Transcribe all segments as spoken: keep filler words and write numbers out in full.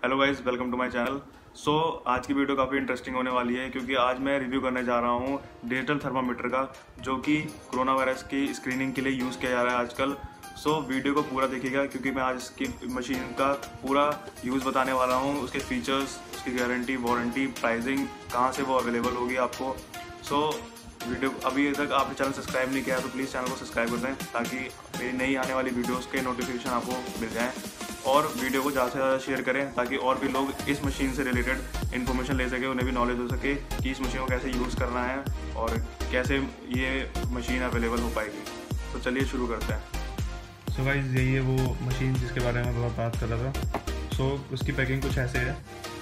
Hello guys, welcome to my channel. So आज की video काफ़ी इंटरेस्टिंग होने वाली है क्योंकि आज मैं रिव्यू करने जा रहा हूँ डिजिटल थर्मामीटर का, जो कि कोरोना वायरस की स्क्रीनिंग के लिए यूज़ किया जा रहा है आजकल। सो so, वीडियो को पूरा देखिएगा क्योंकि मैं आज इसकी मशीन का पूरा यूज़ बताने वाला हूँ, उसके फीचर्स, उसकी गारंटी, वारंटी, प्राइसिंग, कहाँ से वो अवेलेबल होगी आपको। सो so, वीडियो अभी तक आपने चैनल सब्सक्राइब नहीं किया तो प्लीज़ चैनल को सब्सक्राइब कर दें ताकि मेरी नई आने वाली वीडियोज़ के नोटिफिकेशन आपको मिल जाएँ, और वीडियो को ज़्यादा से ज़्यादा शेयर करें ताकि और भी लोग इस मशीन से रिलेटेड इन्फॉर्मेशन ले सके, उन्हें भी नॉलेज हो सके कि इस मशीन को कैसे यूज़ करना है और कैसे ये मशीन अवेलेबल हो पाएगी। तो चलिए शुरू करते हैं। सो so गाइस, यही है वो मशीन जिसके बारे में मैं बात कर रहा था। सो so, उसकी पैकिंग कुछ ऐसे है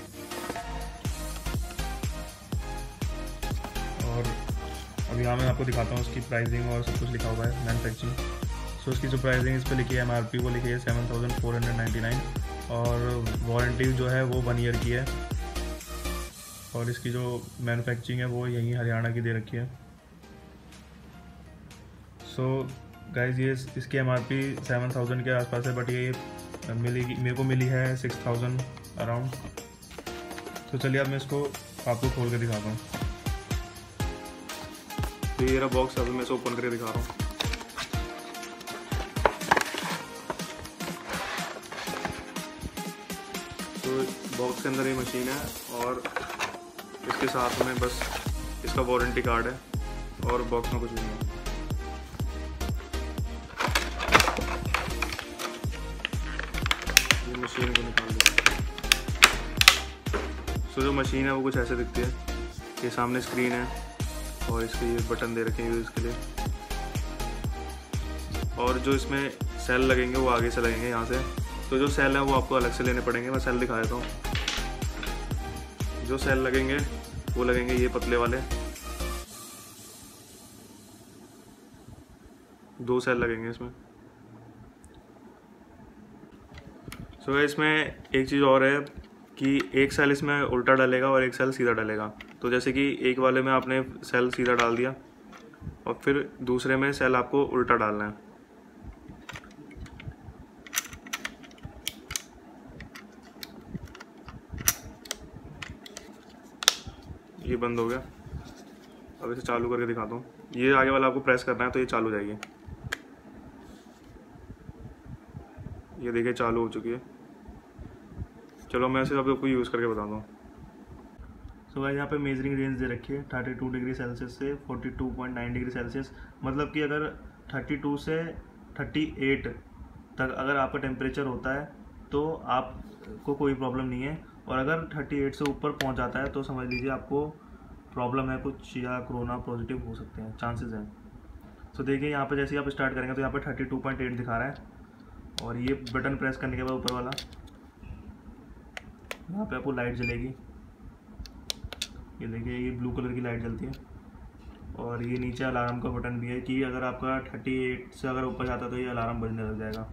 और अभी यहाँ मैं आपको दिखाता हूँ उसकी प्राइसिंग और सब कुछ लिखा हुआ है, मैन्युफैक्चरिंग। सो so, उसकी जो प्राइसिंग इस पर लिखी है, एम आर पी वो लिखी है seven thousand four hundred ninety nine और वारंटी जो है वो वन ईयर की है, और इसकी जो मैन्युफैक्चरिंग है वो यहीं हरियाणा की दे रखी है। सो so, गाइज ये इसकी M R P seven thousand के आसपास है, बट ये मिलेगी मेरे को मिली है सिक्स थाउजेंड अराउंड। तो चलिए अब मैं इसको आपको खोल के दिखाता हूँ। तो ये रहा बॉक्स, अभी मैं इसे ओपन करके दिखा रहा हूँ। तो बॉक्स के अंदर ये मशीन है और इसके साथ में बस इसका वारंटी कार्ड है और बॉक्स में कुछ नहीं है। ये मशीन को निकाल दिया। सो जो मशीन है वो कुछ ऐसे दिखती है। ये सामने स्क्रीन है और इसके ये बटन दे रखे हैं यूज़ के लिए, और जो इसमें सेल लगेंगे वो आगे से लगेंगे यहाँ से। तो जो सेल है वो आपको अलग से लेने पड़ेंगे, मैं सेल दिखा देता हूँ। जो सेल लगेंगे वो लगेंगे ये पतले वाले, दो सेल लगेंगे इसमें। सो so, इसमें एक चीज़ और है कि एक सेल इसमें उल्टा डलेगा और एक सेल सीधा डलेगा। तो जैसे कि एक वाले में आपने सेल सीधा डाल दिया और फिर दूसरे में सेल आपको उल्टा डालना है। ये बंद हो गया। अब इसे चालू करके दिखाता हूँ। ये आगे वाला आपको प्रेस करना है तो ये चालू हो जाएगी। ये देखिए चालू हो चुकी है। चलो मैं इसे आपको यूज़ करके बताता हूँ। सो so, यहाँ पे मेजरिंग रेंज दे रखी है थर्टी टू डिग्री सेल्सियस से forty two point nine degree Celsius. मतलब कि अगर थर्टी टू से थर्टी एट तक अगर आपका टेम्परेचर होता है तो आपको कोई प्रॉब्लम नहीं है, और अगर थर्टी एट से ऊपर पहुँच जाता है तो समझ लीजिए आपको प्रॉब्लम है कुछ, या कोरोना पॉजिटिव हो सकते हैं, चांसेस हैं। सो so, देखिए यहाँ पे जैसे ही आप स्टार्ट करेंगे तो यहाँ पे थर्टी टू पॉइंट एट दिखा रहा है, और ये बटन प्रेस करने के बाद ऊपर वाला यहाँ पे आपको लाइट जलेगी। ये देखिए ये ब्लू कलर की लाइट जलती है, और ये नीचे अलार्म का बटन भी है कि अगर आपका थर्टी एट से अगर ऊपर जाता है तो ये अलार्म बजने लग जाएगा।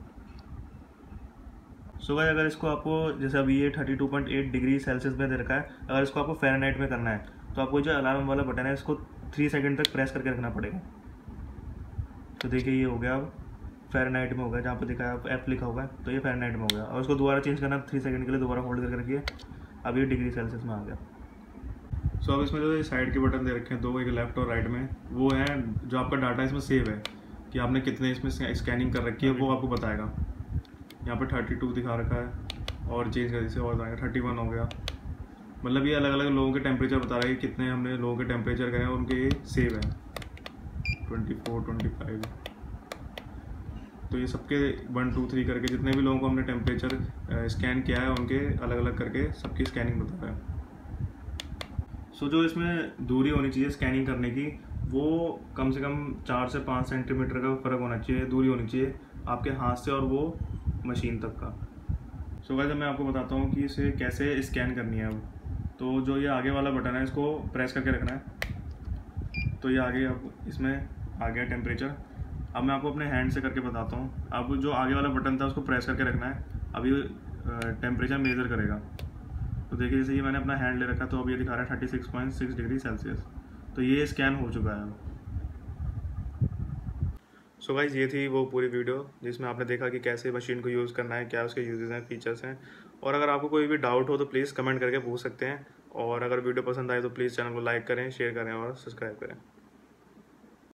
सो भाई अगर इसको आपको, जैसे अभी ये thirty two point eight degree Celsius में दे रखा है, अगर इसको आपको फ़ारेनहाइट में करना है तो आपको जो अलार्म वाला बटन है इसको थ्री सेकंड तक प्रेस करके रखना पड़ेगा। तो देखिए ये हो गया, अब फ़ारेनहाइट में हो गया, जहाँ पर दिखा है एफ लिखा हुआ है तो ये फ़ारेनहाइट में हो गया, और उसको दोबारा चेंज करना थ्री सेकंड के लिए दोबारा होल्ड करके रखिए। अब ये डिग्री सेल्सियस में आ गया। सो so, अब इसमें जो साइड के बटन दे रखे हैं दो, एक लेफ्ट और राइट में, वो है जो आपका डाटा इसमें सेव है कि आपने कितने इसमें स्कैनिंग कर रखी है वो आपको बताएगा। यहाँ पे थर्टी टू दिखा रखा है और चेंज कर से और बताएगा थर्टी वन हो गया। मतलब ये अलग अलग लोगों के टेम्परेचर बता रहा है कि कितने हमने लोगों के टेम्परेचर गए हैं और उनके ये सेव है ट्वेंटी फोर, ट्वेंटी फाइव। तो ये सबके वन टू थ्री करके जितने भी लोगों को हमने टेम्परेचर स्कैन किया है उनके अलग अलग करके सबकी स्कैनिंग बता रहा है। सो so, जो इसमें दूरी होनी चाहिए स्कैनिंग करने की, वो कम से कम चार से पाँच सेंटीमीटर का फ़र्क होना चाहिए, दूरी होनी चाहिए आपके हाथ से और वो मशीन तक का। सो so, गाइस मैं आपको बताता हूँ कि इसे कैसे स्कैन करनी है। अब तो जो ये आगे वाला बटन है इसको प्रेस करके रखना है, तो ये आगे अब इसमें आ गया टेम्परेचर। अब मैं आपको अपने हैंड से करके बताता हूँ। अब जो आगे वाला बटन था उसको प्रेस करके रखना है, अभी टेम्परेचर मेज़र करेगा। तो देखिए जैसे ये मैंने अपना हैंड ले रखा तो अब ये दिखा रहा है thirty six point six degree Celsius. तो ये स्कैन हो चुका है। सो गाइस ये थी वो पूरी वीडियो जिसमें आपने देखा कि कैसे मशीन को यूज़ करना है, क्या उसके यूजेस हैं, फीचर्स हैं। और अगर आपको कोई भी डाउट हो तो प्लीज़ कमेंट करके पूछ सकते हैं। और अगर वीडियो पसंद आए तो प्लीज़ चैनल को लाइक करें, शेयर करें और सब्सक्राइब करें।